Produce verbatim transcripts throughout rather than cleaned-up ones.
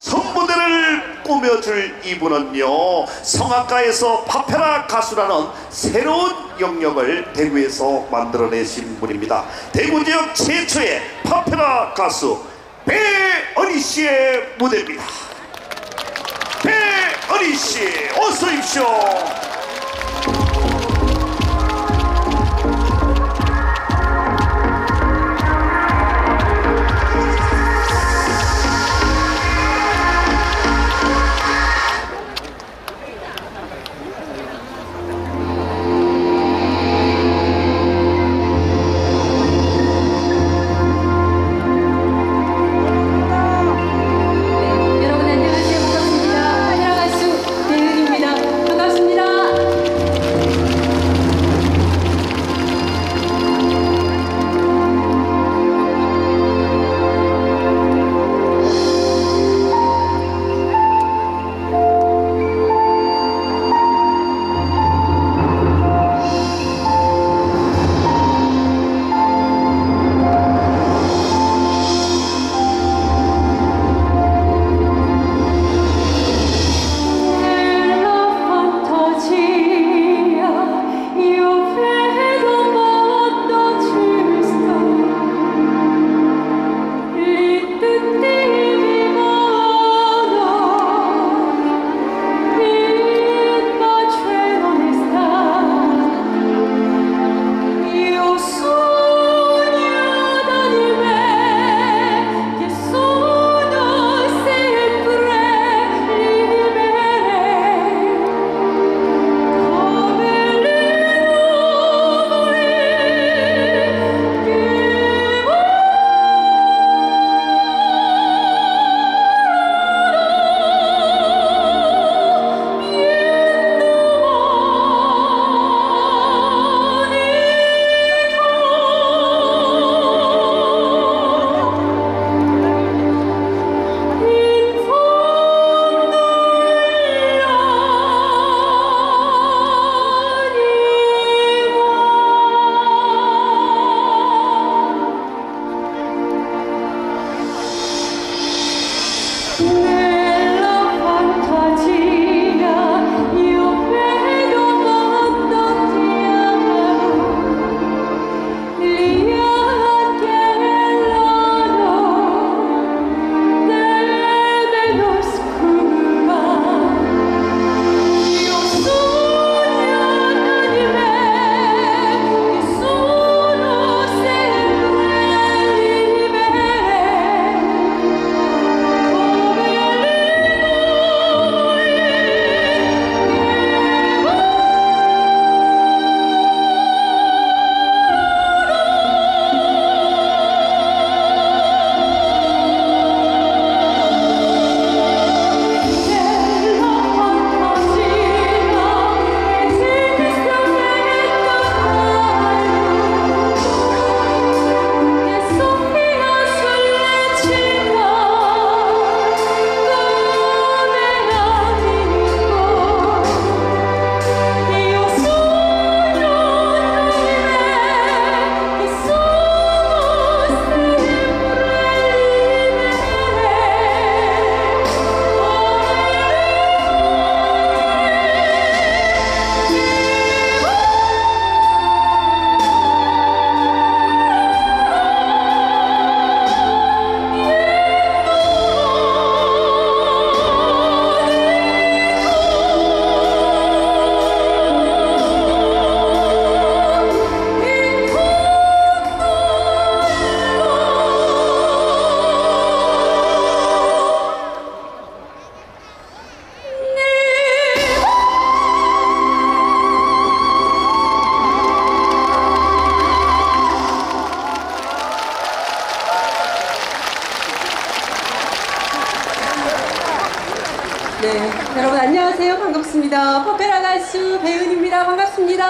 선무대를 꾸며줄 이분은요, 성악가에서 파페라 가수라는 새로운 영역을 대구에서 만들어내신 분입니다. 대구 지역 최초의 파페라 가수 배은희 씨의 무대입니다. 배은희 씨, 어서 오십시오. 네, 여러분 안녕하세요. 반갑습니다. 파페라 가수 배은희입니다. 반갑습니다.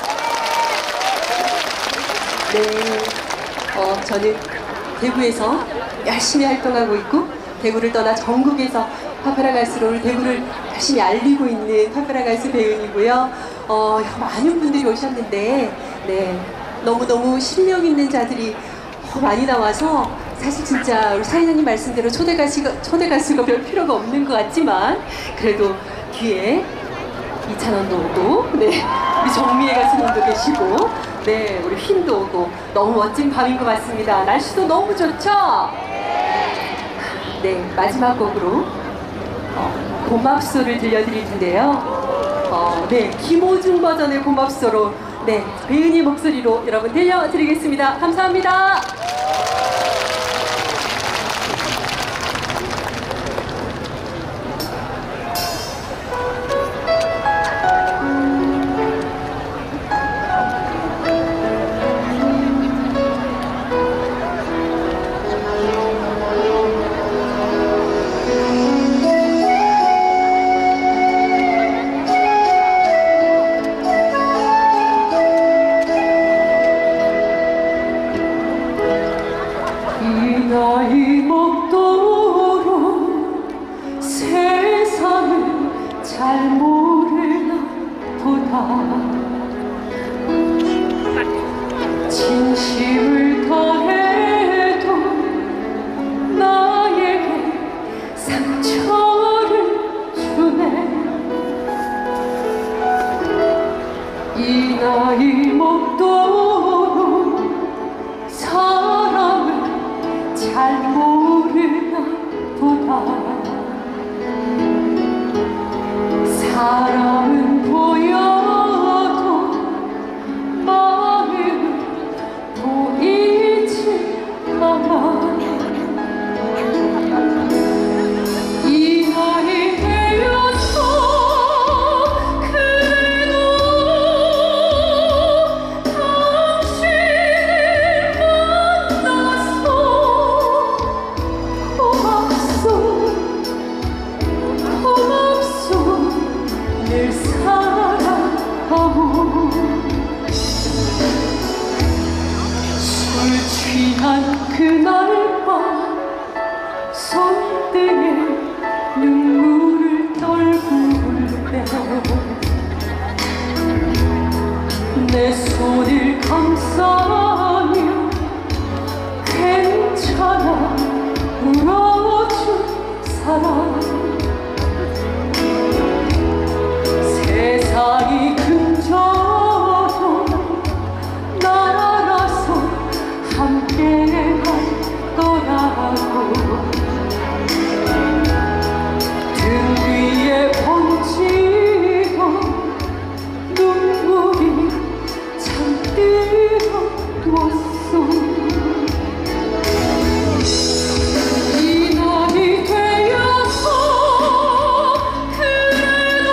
네, 어, 저는 대구에서 열심히 활동하고 있고 대구를 떠나 전국에서 파페라 가수로 대구를 열심히 알리고 있는 파페라 가수 배은희고요. 어, 많은 분들이 오셨는데 네, 너무너무 실력 있는 자들이 많이 나와서 사실 진짜 우리 사회자님 말씀대로 초대 가수가, 초대 가수가 별 필요가 없는 것 같지만 그래도 뒤에 이찬원도 오고, 네, 우리 정미애 가수님도 계시고, 네, 우리 휜도 오고 너무 멋진 밤인 것 같습니다. 날씨도 너무 좋죠? 네, 마지막 곡으로 어, 고맙소를 들려드릴 텐데요. 어, 네, 김호중 버전의 고맙소로, 네, 배은희 목소리로 여러분 들려드리겠습니다. 감사합니다. 나이 먹도록 세상을 잘 모르나 보다 진심을 더해도 나에게 상처를 주네 이 나이 먹도록 사랑을 잘 모르나 보다 사람은 보여도 마음은 보이지 않아 이 나이 되어서 그래도 당신을 만나서 고맙소 고맙소 늘 사랑하고 술 취한 그날 밤 손등에 눈물을 떨굴 때 내 손을 감싸며 괜찮아 울어준 사람 세상이 금져도 나라서 함께 할 거라고 등 위에 번지던 눈물이 참 뜨거웠어 이 날이 되어서 그래도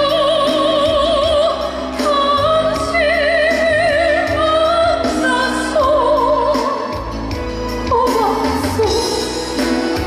당신을 만나서 고맙소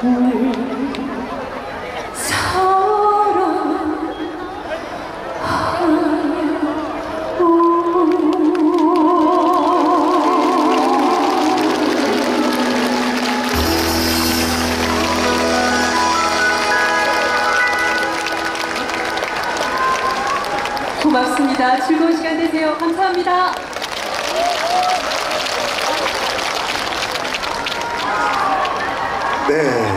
고맙습니다. 즐거운 시간 되세요. 감사합니다. 네.